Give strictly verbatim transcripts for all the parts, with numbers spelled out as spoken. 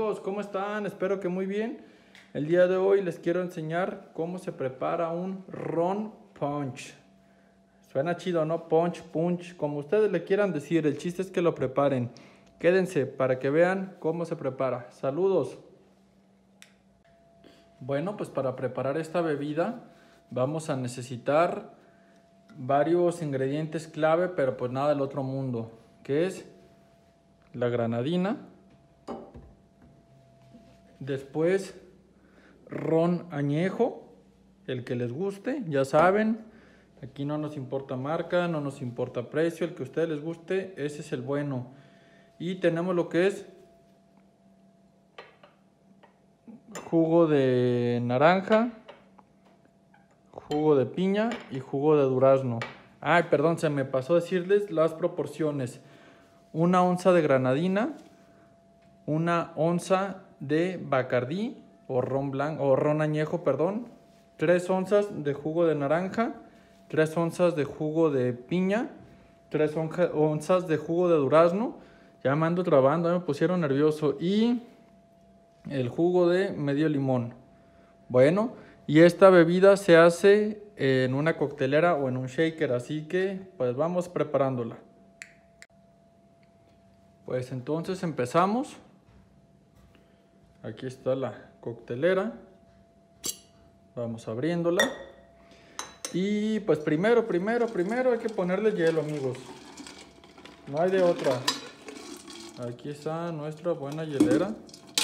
amigos, ¿cómo están? Espero que muy bien. El día de hoy les quiero enseñar cómo se prepara un ron punch. Suena chido, ¿no? Punch, punch, como ustedes le quieran decir. El chiste es que lo preparen. Quédense para que vean cómo se prepara. Saludos. Bueno, pues para preparar esta bebida vamos a necesitar varios ingredientes clave, pero pues nada del otro mundo, que es la granadina, después ron añejo, el que les guste, ya saben, aquí no nos importa marca, no nos importa precio, el que a ustedes les guste, ese es el bueno. Y tenemos lo que es jugo de naranja, jugo de piña y jugo de durazno. Ay, perdón, se me pasó decirles las proporciones. Una onza de granadina, una onza de Bacardí o ron blanco o ron añejo, perdón, tres onzas de jugo de naranja, tres onzas de jugo de piña, tres onzas de jugo de durazno. Ya me ando trabando, me pusieron nervioso, y el jugo de medio limón. Bueno, y esta bebida se hace en una coctelera o en un shaker, así que pues vamos preparándola. Pues entonces empezamos. Aquí está la coctelera. Vamos abriéndola. Y pues primero, primero, primero hay que ponerle hielo, amigos. No hay de otra. Aquí está nuestra buena hielera.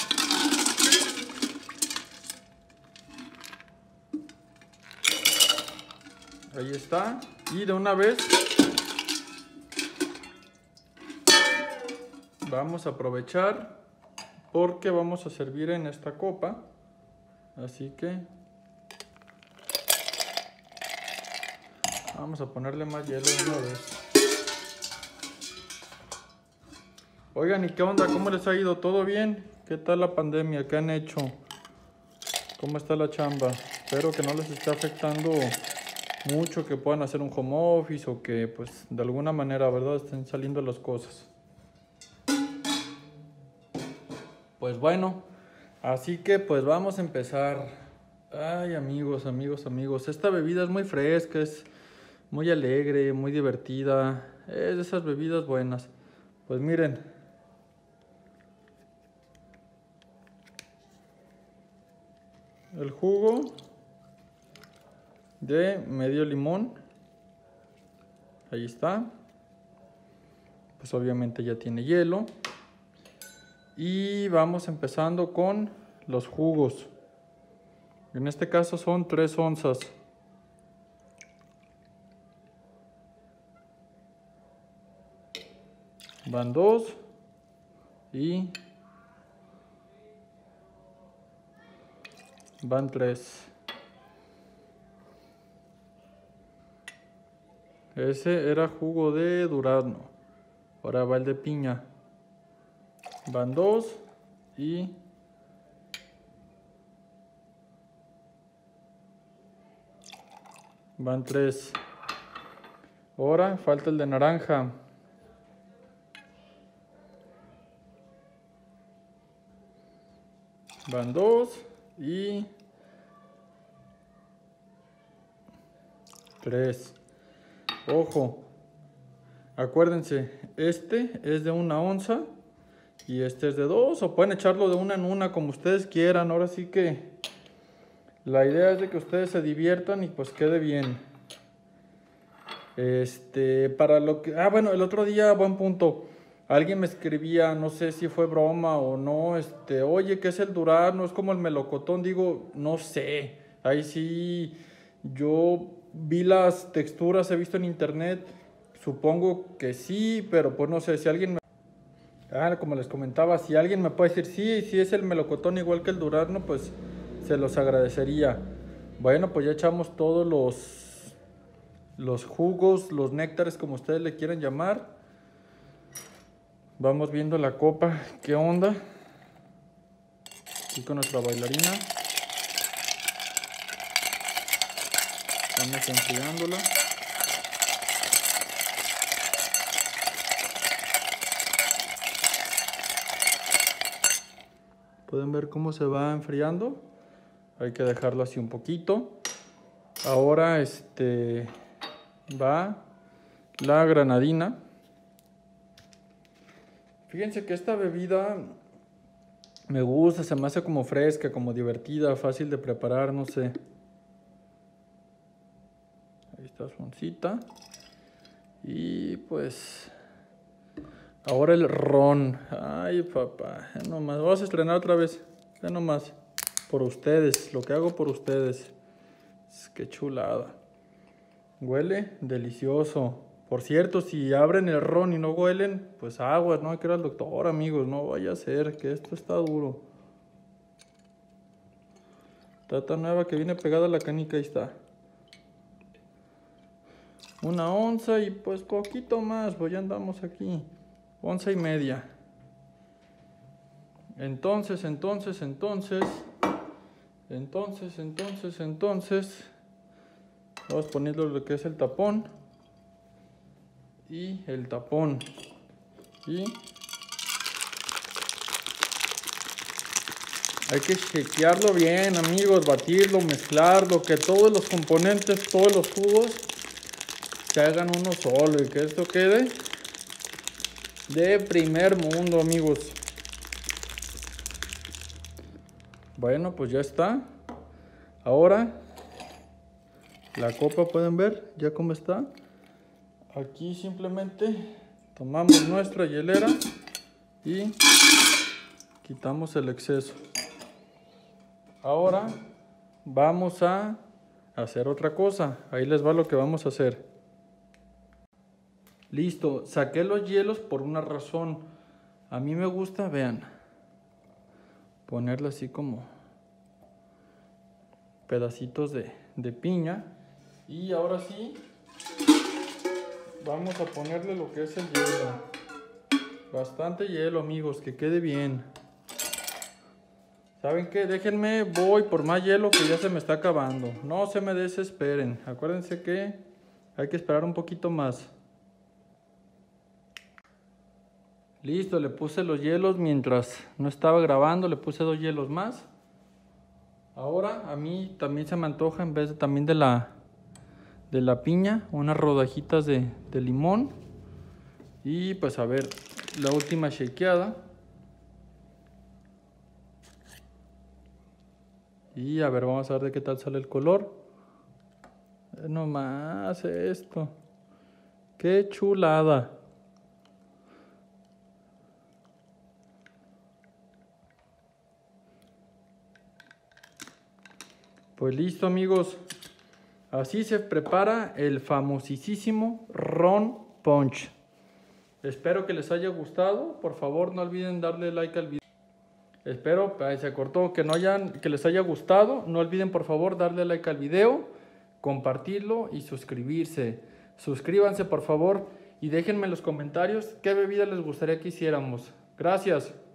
Ahí está. Y de una vez vamos a aprovechar porque vamos a servir en esta copa. Así que vamos a ponerle más hielo de una vez. Oigan, ¿y qué onda? ¿Cómo les ha ido? ¿Todo bien? ¿Qué tal la pandemia? ¿Qué han hecho? ¿Cómo está la chamba? Espero que no les esté afectando mucho, que puedan hacer un home office o que pues de alguna manera, ¿verdad?, estén saliendo las cosas. Pues bueno, así que pues vamos a empezar. Ay, amigos, amigos, amigos, esta bebida es muy fresca, es muy alegre, muy divertida, es de esas bebidas buenas. Pues miren, el jugo de medio limón, ahí está, pues obviamente ya tiene hielo. Y vamos empezando con los jugos. En este caso son tres onzas. Van dos y van tres. Ese era jugo de durazno. Ahora va el de piña. Van dos y van tres. Ahora falta el de naranja. Van dos y tres. Ojo, acuérdense, este es de una onza y este es de dos, o pueden echarlo de una en una como ustedes quieran. Ahora sí que la idea es de que ustedes se diviertan y pues quede bien. Este, para lo que... Ah, bueno, el otro día, buen punto, alguien me escribía, no sé si fue broma o no, este, oye, ¿qué es el durazno? ¿Es como el melocotón? Digo, no sé, ahí sí, yo vi las texturas, he visto en internet, supongo que sí, pero pues no sé, si alguien me... Ah, como les comentaba, si alguien me puede decir, sí, sí es el melocotón igual que el durazno, pues se los agradecería. Bueno, pues ya echamos todos los, los jugos, los néctares, como ustedes le quieran llamar. Vamos viendo la copa, qué onda. Aquí con nuestra bailarina. Vamos enfriándola. Pueden ver cómo se va enfriando. Hay que dejarlo así un poquito. Ahora este va la granadina. Fíjense que esta bebida me gusta, se me hace como fresca, como divertida, fácil de preparar, no sé. Ahí está su oncita. Y pues ahora el ron. Ay, papá, ya nomás. Vamos a estrenar otra vez. Ya nomás. Por ustedes, lo que hago por ustedes. Qué chulada. Huele delicioso. Por cierto, si abren el ron y no huelen, pues aguas, no hay que ir al doctor, amigos. No vaya a ser que esto está duro. Tata nueva que viene pegada a la canica, ahí está. Una onza y pues poquito más, pues ya andamos aquí. Onza y media. Entonces, entonces, entonces... Entonces, entonces, entonces... Vamos poniendo lo que es el tapón. Y el tapón. Y... hay que chequearlo bien, amigos, batirlo, mezclarlo, que todos los componentes, todos los jugos se hagan uno solo y que esto quede de primer mundo, amigos. Bueno, pues ya está. Ahora la copa, pueden ver ya cómo está. Aquí simplemente tomamos nuestra hielera y quitamos el exceso. Ahora vamos a hacer otra cosa. Ahí les va lo que vamos a hacer. Listo, saqué los hielos por una razón. A mí me gusta, vean, ponerle así como pedacitos de, de piña. Y ahora sí, vamos a ponerle lo que es el hielo. Bastante hielo, amigos, que quede bien. ¿Saben qué? Déjenme, voy por más hielo que ya se me está acabando. No se me desesperen. Acuérdense que hay que esperar un poquito más. Listo, le puse los hielos mientras no estaba grabando. Le puse dos hielos más. Ahora a mí también se me antoja, en vez de, también de la, de la piña, unas rodajitas de, de limón. Y pues a ver, la última shakeada. Y a ver, vamos a ver de qué tal sale el color. Eh, no más esto. ¡Qué chulada! Pues listo, amigos. Así se prepara el famosísimo Ron Punch. Espero que les haya gustado. Por favor, no olviden darle like al video. Espero, ahí se cortó, que, no hayan, que les haya gustado. No olviden por favor darle like al video, compartirlo y suscribirse. Suscríbanse por favor y déjenme en los comentarios qué bebida les gustaría que hiciéramos. Gracias.